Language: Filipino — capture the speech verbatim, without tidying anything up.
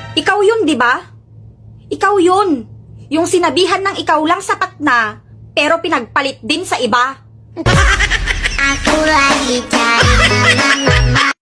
Ikaw yun, di ba? Ikaw yun. Yung sinabihan ng ikaw lang sapat na, pero pinagpalit din sa iba. Aku lagi cari